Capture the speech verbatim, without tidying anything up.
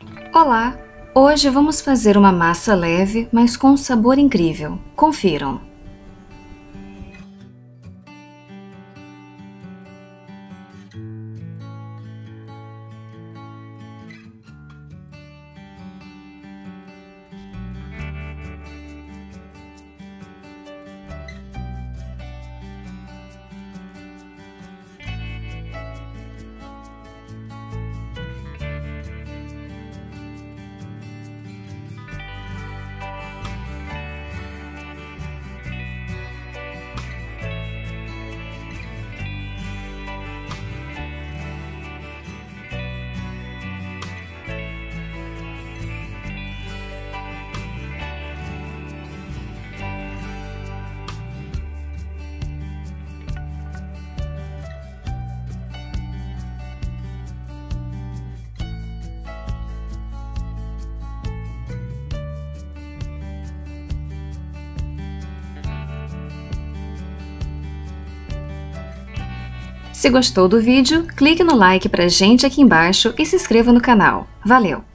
Olá! Hoje vamos fazer uma massa leve, mas com um sabor incrível. Confiram! Se gostou do vídeo, clique no like pra gente aqui embaixo e se inscreva no canal. Valeu!